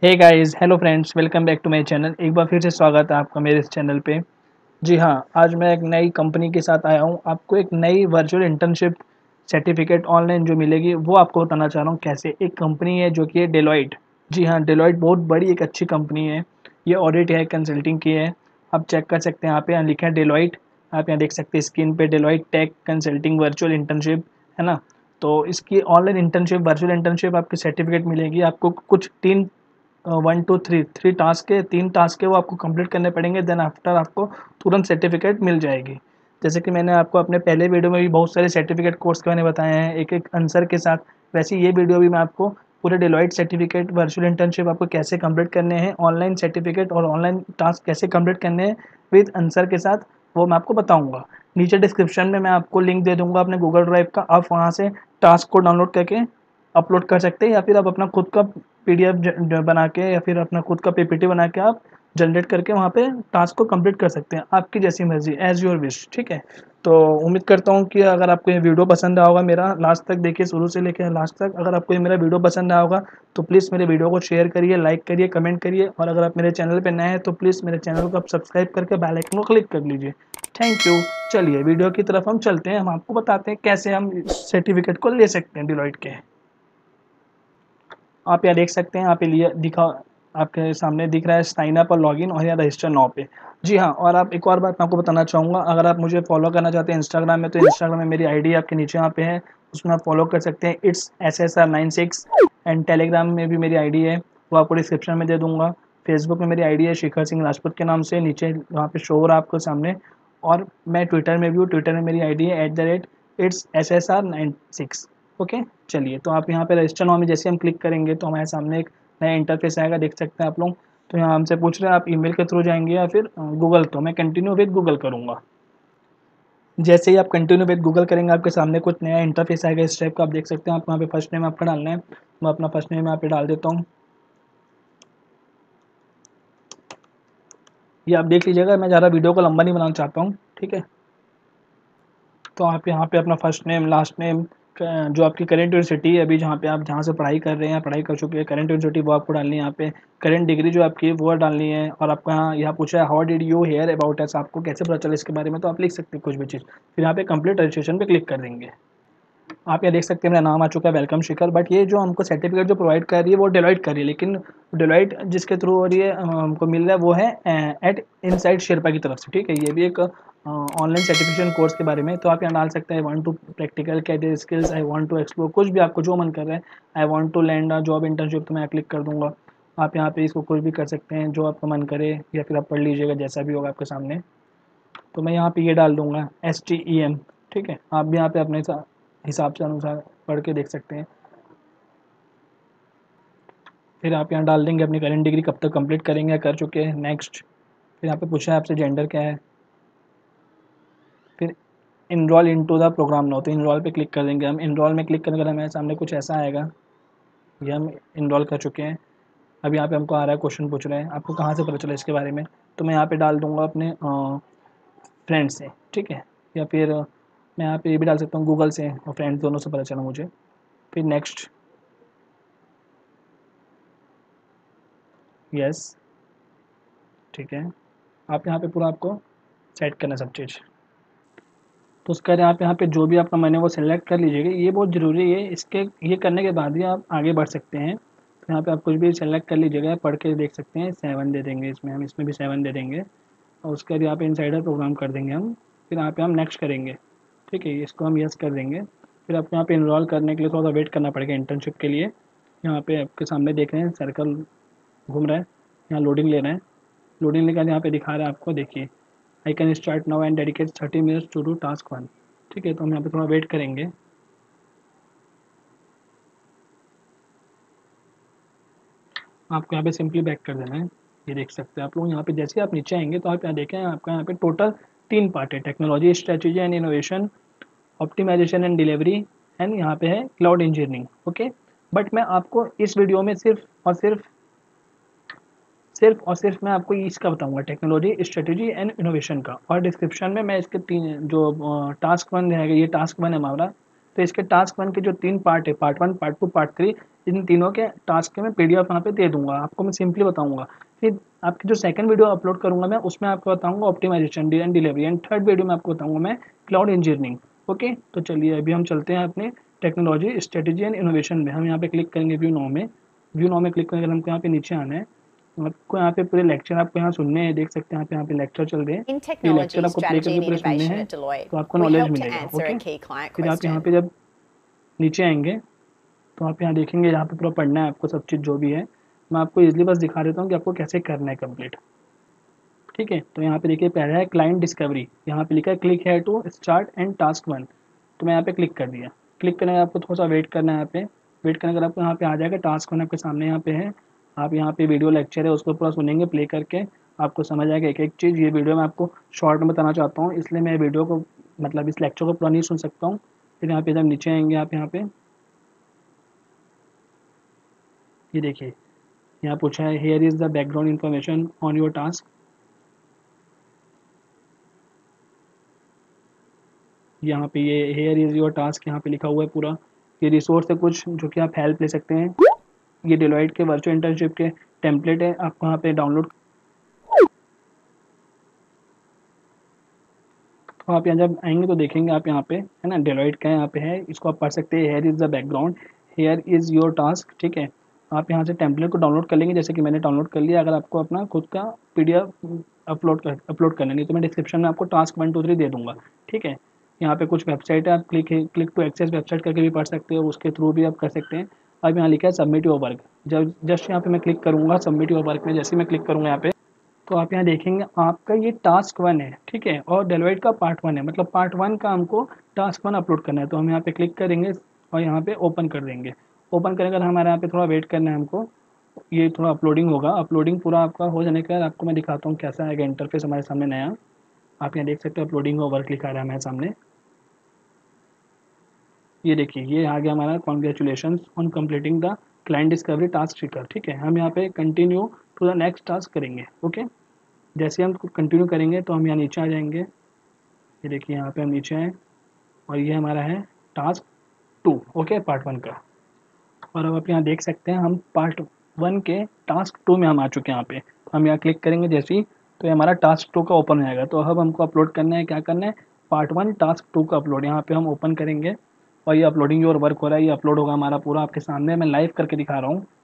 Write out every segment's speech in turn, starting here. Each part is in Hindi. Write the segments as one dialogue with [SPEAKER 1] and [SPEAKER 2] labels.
[SPEAKER 1] Hey guys, hello friends, welcome back to my channel. एक बार फिर से स्वागत है आपका मेरे इस चैनल पे। जी हाँ, आज मैं एक नई कंपनी के साथ आया हूँ। आपको एक नई वर्चुअल इंटर्नशिप सर्टिफिकेट ऑनलाइन जो मिलेगी वो आपको बताना चाह रहा हूँ कैसे। एक कंपनी है जो कि है डेलॉइट। जी हाँ, डेलॉइट बहुत बड़ी एक अच्छी कंपनी है। ये ऑडिट है, कंसल्टिंग की है। आप चेक कर सकते हैं, यहाँ पे यहाँ लिखा है डेलॉइट। आप यहाँ देख सकते हैं स्क्रीन पे, Deloitte tech consulting virtual internship, है ना। तो इसकी ऑनलाइन इंटर्नशिप, वर्चुअल इंटर्नशिप आपकी सर्टिफिकेट मिलेगी आपको। कुछ तीन 1 2 3 टास्क है, 3 टास्क है, वो आपको कंप्लीट करने पड़ेंगे। देन आफ्टर आपको तुरंत सर्टिफिकेट मिल जाएगी। जैसे कि मैंने आपको अपने पहले वीडियो में भी बहुत सारे सर्टिफिकेट कोर्स के बारे में बताए हैं, एक एक आंसर के साथ। वैसे ये वीडियो भी मैं आपको पूरे डेलॉइट सर्टिफिकेट वर्चुअल इंटर्नशिप आपको कैसे कंप्लीट करने हैं, ऑनलाइन सर्टिफिकेट और ऑनलाइन टास्क कैसे कंप्लीट करने हैं विद आंसर के साथ, वो मैं आपको बताऊंगा। नीचे डिस्क्रिप्शन में मैं आपको लिंक दे दूंगा अपने गूगल ड्राइव का। आप वहाँ से टास्क को डाउनलोड करके अपलोड कर सकते हैं, या फिर आप अपना खुद का पीडीएफ बना के, या फिर अपना खुद का पीपीटी बना के आप जनरेट करके वहाँ पे टास्क को कंप्लीट कर सकते हैं। आपकी जैसी मर्जी, एज योर विश। ठीक है। तो उम्मीद करता हूँ कि अगर आपको ये वीडियो पसंद आया होगा, मेरा लास्ट तक देखिए, शुरू से लेकर लास्ट तक। अगर आपको ये मेरा वीडियो पसंद आया होगा तो प्लीज़ मेरे वीडियो को शेयर करिए, लाइक करिए, कमेंट करिए। और अगर आप मेरे चैनल पर नए हैं तो प्लीज़ मेरे चैनल को आप सब्सक्राइब करके बेल आइकन को क्लिक कर लीजिए। Thank you. चलिए वीडियो की तरफ हम चलते हैं। हम आपको बताते हैं कैसे हम सर्टिफिकेट को ले सकते हैं डिलॉइट के। आप यहाँ देख सकते हैं, यहाँ पे लिया दिखा, आपके सामने दिख रहा है साइन अप और लॉगिन, और यहाँ रजिस्टर नाउ पे। जी हाँ, और आप एक और बात मैं आपको बताना चाहूँगा, अगर आप मुझे फॉलो करना चाहते हैं इंस्टाग्राम में, तो इंस्टाग्राम में मेरी आईडी आपके नीचे यहाँ पे है, उसमें आप फॉलो कर सकते हैं। It's SSR96। एंड टेलीग्राम में भी मेरी आईडी है, वो आपको डिस्क्रिप्शन में दे दूँगा। फेसबुक में मेरी आईडी है शिखर सिंह राजपूत के नाम से, नीचे वहाँ पे शो हो रहा है आपको सामने। और मैं ट्विटर में भी हूँ, ट्विटर में मेरी आईडी है @ITS SSR96। ओके। चलिए, तो आप यहाँ पे रजिस्टर नाउ में जैसे हम क्लिक करेंगे तो हमारे सामने एक नया इंटरफेस आएगा, देख सकते हैं आप लोग। तो यहाँ हमसे पूछ रहे हैं आप ईमेल के थ्रू जाएंगे या फिर गूगल। तो मैं कंटिन्यू विद गूगल करूँगा। जैसे ही आप कंटिन्यू विद गूगल करेंगे, आपके सामने कुछ नया इंटरफेस आएगा इस टाइप का। आप देख सकते हैं, आप वहाँ पे फर्स्ट नेम आपका डालना है। मैं अपना फर्स्ट नेम यहाँ पे डाल देता हूँ। ये आप देख लीजिएगा, मैं ज़्यादा वीडियो को लंबा नहीं बनाना चाहता हूँ। ठीक है। तो आप यहाँ पे अपना फर्स्ट नेम, लास्ट नेम, जो आपकी करेंट यूनिवर्सिटी है अभी, जहाँ पे आप जहाँ से पढ़ाई कर रहे हैं, पढ़ाई कर चुके हैं, करेंट यूनिवर्सिटी वो आपको डालनी है यहाँ पे। करेंट डिग्री जो आपकी है वो डालनी है। और आपका यहाँ पूछा है how did you hear about us, आपको कैसे पता चला इसके बारे में, तो आप लिख सकते हैं कुछ भी चीज़। फिर यहाँ पे कंप्लीट रजिस्ट्रेशन पे क्लिक कर देंगे। आप यहाँ देख सकते हैं मेरा नाम आ चुका है, वेलकम शिखर। बट ये जो हमको सर्टिफिकेट जो प्रोवाइड कर रही है वो डेलॉइट कर रही है, लेकिन डेलॉइट जिसके थ्रू हो रही है, हमको मिल रहा है, वो है एट इनसाइड शेरपा की तरफ से। ठीक है। ये भी एक ऑनलाइन सर्टिफिकेशन कोर्स के बारे में। तो आप यहाँ डाल सकते हैं I want to practical career skills, I want to explore, कुछ भी आपको जो मन कर रहा है। I want to land job internship, तो मैं क्लिक कर दूंगा। आप यहाँ पे इसको कुछ भी कर सकते हैं जो आपका मन करे, या फिर आप पढ़ लीजिएगा जैसा भी होगा आपके सामने। तो मैं यहाँ पे ये डाल दूंगा STEM। ठीक है। आप भी यहाँ पे अपने हिसाब से अनुसार पढ़ के देख सकते हैं। फिर आप यहाँ डाल देंगे अपनी करंट डिग्री कब तक कंप्लीट करेंगे या कर चुके हैं, नेक्स्ट। फिर यहाँ पे पूछा है आपसे जेंडर क्या है। फिर enroll into the program now, तो इनरोल पे क्लिक कर देंगे हम। इनरोल में क्लिक करने के बाद हमारे सामने कुछ ऐसा आएगा। ये हम इनरोल कर चुके हैं। अब यहाँ पे हमको आ रहा है, क्वेश्चन पूछ रहे हैं आपको कहाँ से पता चला इसके बारे में। तो मैं यहाँ पे डाल दूँगा अपने फ्रेंड से। ठीक है। या फिर मैं यहाँ पे ये भी डाल सकता हूँ गूगल से, और फ्रेंड्स दोनों से पता चला मुझे। फिर नेक्स्ट, यस। ठीक है। आप यहाँ पे पूरा आपको सेट करना सब चीज़। तो उसके बाद यहाँ पे जो भी आपका मन है वो सेलेक्ट कर लीजिएगा, ये बहुत ज़रूरी है। इसके ये करने के बाद ही आप आगे बढ़ सकते हैं। तो यहाँ पे आप कुछ भी सेलेक्ट कर लीजिएगा, पढ़ के देख सकते हैं। 7 दे देंगे इसमें, हम इसमें भी 7 दे देंगे। और उसके बाद यहाँ पे इनसाइडर प्रोग्राम कर देंगे हम। फिर यहाँ पे हम नेक्स्ट करेंगे। ठीक है। इसको हम यस कर देंगे। फिर आपको यहाँ पे इनरोल करने के लिए थोड़ा सा वेट करना पड़ेगा इंटर्नशिप के लिए। यहाँ पे आपके सामने देख रहे हैं सर्कल घूम रहा है, यहाँ लोडिंग ले रहे हैं। लोडिंग लेकर यहाँ पे दिखा रहा है आपको, देखिए I can start now and dedicate 30 minutes to do task 1। ठीक है। तो हम यहाँ पे थोड़ा वेट करेंगे। आपको यहाँ पे सिंपली बैक कर देना है। ये देख सकते हैं आप लोग, यहाँ पे जैसे ही आप नीचे आएंगे तो आप यहाँ देखें, आपका यहाँ पे टोटल 3 पार्ट है, technology strategy and innovation, optimization and delivery, and यहाँ पे है क्लाउड इंजीनियरिंग। ओके। बट मैं आपको इस वीडियो में सिर्फ मैं आपको इसका बताऊंगा, टेक्नोलॉजी स्ट्रेटेजी एंड इनोवेशन का। और डिस्क्रिप्शन में मैं इसके 3 जो टास्क 1 रहेगा, ये टास्क 1 है हमारा। तो इसके टास्क 1 के जो 3 पार्ट है, पार्ट 1, पार्ट 2, पार्ट 3, इन तीनों के टास्क के मैं पीडीएफ यहाँ पे दे दूँगा, आपको मैं सिंपली बताऊँगा। फिर आपकी जो सेकंड वीडियो अपलोड करूँगा मैं, उसमें आपको बताऊँगा optimization and delivery, and third video में आपको बताऊँगा मैं क्लाउड इंजीनियरिंग। ओके, तो चलिए अभी हम चलते हैं अपने टेक्नोलॉजी, स्ट्रेटेजी एंड इनोवेशन में। हम यहाँ पे क्लिक करेंगे व्यू नाउ में। व्यू नाउ में क्लिक करके हमको यहाँ पे नीचे आना है। आपको यहाँ पे पूरे लेक्चर आपको यहाँ सुनने हैं, देख सकते हैं यहाँ पे लेक्चर चल रहे हैं।
[SPEAKER 2] In
[SPEAKER 1] तो ये लेक्चर
[SPEAKER 2] technology,
[SPEAKER 1] आपको प्ले
[SPEAKER 2] strategy
[SPEAKER 1] करके
[SPEAKER 2] and
[SPEAKER 1] पूरे सुनने
[SPEAKER 2] innovation
[SPEAKER 1] हैं,
[SPEAKER 2] at Deloitte,
[SPEAKER 1] तो आपको
[SPEAKER 2] we
[SPEAKER 1] नॉलेज
[SPEAKER 2] help to
[SPEAKER 1] मिलेगा।
[SPEAKER 2] answer
[SPEAKER 1] okay,
[SPEAKER 2] a key client
[SPEAKER 1] फिर आप यहाँ
[SPEAKER 2] question.
[SPEAKER 1] पे जब नीचे आएंगे तो आप यहाँ देखेंगे, यहाँ पे पूरा पढ़ना है आपको सब चीज़ जो भी है। मैं आपको इजली बस दिखा देता हूँ कि आपको कैसे करना है कंप्लीट। ठीक है, तो यहाँ पे देखिए पहला है क्लाइंट डिस्कवरी। यहाँ पे लिखा है क्लिक है टू स्टार्ट एंड टास्क 1। तो मैं यहाँ पे क्लिक कर दिया। क्लिक करने के बाद आपको थोड़ा सा वेट करना है। यहाँ पे वेट करने के बाद आपको यहाँ पे आ जाएगा टास्क 1 आपके सामने यहाँ पे है। आप यहाँ पे वीडियो लेक्चर है उसको पूरा सुनेंगे प्ले करके, आपको समझ आएगा एक एक चीज़। ये वीडियो मैं आपको शॉर्ट में बताना चाहता हूँ, इसलिए मैं वीडियो को मतलब इस लेक्चर को पूरा नहीं सुन सकता हूँ। फिर यहाँ पे जब नीचे आएंगे आप यहाँ पे ये देखिए, यहाँ पूछा है here is the background information on your task. यहाँ पे ये हेयर इज़ योर टास्क यहाँ पे लिखा हुआ है पूरा। ये रिसोर्स है कुछ जो कि आप हेल्प ले सकते हैं। ये डेलॉइट के वर्चुअल इंटर्नशिप के टेम्पलेट है, आपको यहाँ पे डाउनलोड। तो आप यहाँ जब आएंगे तो देखेंगे आप यहाँ पे है ना, डेलॉइट का यहाँ पे है, इसको आप पढ़ सकते हैं। Here is the background, here is your task. ठीक है, आप यहाँ से टेम्पलेट को डाउनलोड कर लेंगे, जैसे कि मैंने डाउनलोड कर लिया। अगर आपको अपना खुद का पीडीएफ अपलोड करना नहीं तो मैं डिस्क्रिप्शन में आपको टास्क 1, 2, 3 दे दूँगा। ठीक है, यहाँ पे कुछ वेबसाइट है, आप क्लिक टू एक्सेस वेबसाइट करके भी पढ़ सकते हो, उसके थ्रू भी आप कर सकते हैं। अब यहाँ लिखा है सबमिट योर वर्क। जब जस्ट यहाँ पे मैं क्लिक करूँगा सबमिट योर वर्क में, जैसे मैं क्लिक करूँगा यहाँ पे तो आप यहाँ देखेंगे आपका ये टास्क 1 है। ठीक है, और डेलॉइट का पार्ट 1 है, मतलब पार्ट 1 का हमको टास्क 1 अपलोड करना है। तो हम यहाँ पे क्लिक करेंगे और यहाँ पे ओपन कर देंगे। ओपन करने के बाद हमारे यहाँ पे थोड़ा वेट करना है हमको, ये थोड़ा अपलोडिंग होगा। अपलोडिंग पूरा आपका हो जाने के बाद आपको मैं दिखाता हूँ कैसा आएगा इंटरफेस हमारे सामने नया। आप यहाँ देख सकते हो अपलोडिंग हो वर्क लिखा रहा है हमारे सामने। ये देखिए ये आ गया हमारा congratulations on completing the client discovery task ट्रिकर। ठीक है, हम यहाँ पे continue to the next task करेंगे। ओके, जैसे हम कंटिन्यू करेंगे तो हम यहाँ नीचे आ जाएंगे। ये देखिए यहाँ पे हम नीचे आए और ये हमारा है टास्क 2। ओके, पार्ट 1 का। और अब आप यहाँ देख सकते हैं हम पार्ट 1 के टास्क 2 में हम आ चुके हैं। यहाँ पे तो हम यहाँ क्लिक करेंगे जैसे ही, तो ये हमारा टास्क 2 का ओपन हो जाएगा। तो अब हमको अपलोड करना है, क्या करना है, पार्ट 1 टास्क 2 का अपलोड। यहाँ पे हम ओपन करेंगे और ये अपलोडिंग और वर्क हो रहा है, ये अपलोड होगा हमारा पूरा आपके सामने। मैं लाइव करके दिखा रहा हूँ।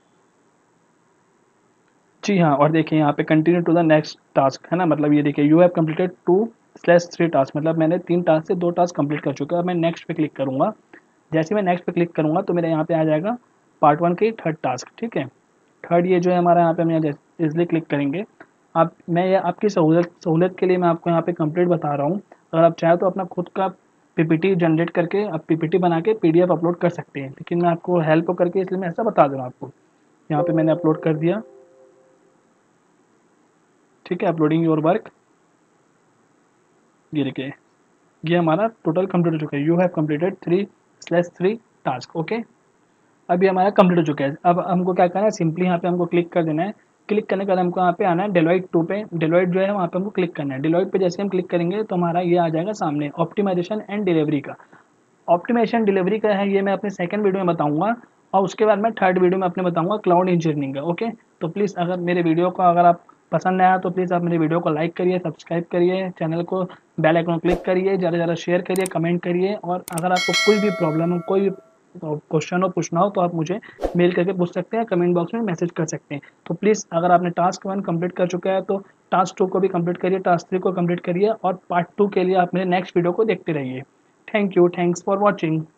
[SPEAKER 1] जी हाँ, और देखिए यहाँ पे continue to the next task है ना, मतलब ये देखिए यू हैव कंप्लीटेड 2/3 टास्क, मतलब मैंने 3 टास्क से 2 टास्क कंप्लीट कर चुका है। मैं नेक्स्ट पे क्लिक करूँगा। जैसे मैं नेक्स्ट पे क्लिक करूँगा तो मेरे यहाँ पे आ जाएगा पार्ट 1 की थर्ड टास्क। ठीक है, थर्ड ये जो है हमारा यहाँ पे हम यहाँ इजली क्लिक करेंगे। आप मैं ये आपकी सहूलत के लिए मैं आपको यहाँ पे कंप्लीट बता रहा हूँ। अगर आप चाहें तो अपना खुद का पीपीटी जनरेट करके आप पीपीटी बना के पीडीएफ अपलोड कर सकते हैं, लेकिन मैं आपको हेल्प करके इसलिए मैं ऐसा बता दे रहा हूँ आपको। यहाँ पे मैंने अपलोड कर दिया। ठीक है, अपलोडिंग योर वर्क। ये देखिए ये हमारा टोटल कंप्लीट हो चुका है। You have completed 3/3 task. Okay, अब ये हमारा कंप्लीट हो चुका है। अब हमको क्या करना है, सिंपली यहाँ पे हमको क्लिक कर देना है। क्लिक करने के बाद हमको यहाँ पे आना है डेलॉइट 2 पे। डेलॉइट जो है वहाँ पे हमको क्लिक करना है। डेलॉइट पे जैसे हम क्लिक करेंगे तो हमारा ये आ जाएगा सामने ऑप्टिमाइजेशन एंड डिलीवरी का। ऑप्टिमाइजेशन डिलीवरी का है ये मैं अपने सेकंड वीडियो में बताऊंगा, और उसके बाद मैं थर्ड वीडियो में अपने बताऊंगा क्लाउड इंजीनियरिंग का। ओके, तो प्लीज़ अगर मेरे वीडियो को अगर आप पसंद आया तो प्लीज़ आप मेरे वीडियो को लाइक करिए, सब्सक्राइब करिए, चैनल को बेल आइकन क्लिक करिए, ज़्यादा से ज़्यादा शेयर करिए, कमेंट करिए। और अगर आपको कोई भी प्रॉब्लम हो, कोई भी क्वेश्चन हो, पूछना हो, तो आप मुझे मेल करके पूछ सकते हैं, कमेंट बॉक्स में मैसेज कर सकते हैं। तो प्लीज़ अगर आपने टास्क 1 कंप्लीट कर चुका है तो टास्क 2 को भी कंप्लीट करिए, टास्क 3 को कंप्लीट करिए, और पार्ट 2 के लिए आप मेरे नेक्स्ट वीडियो को देखते रहिए। Thank you, thanks for watching.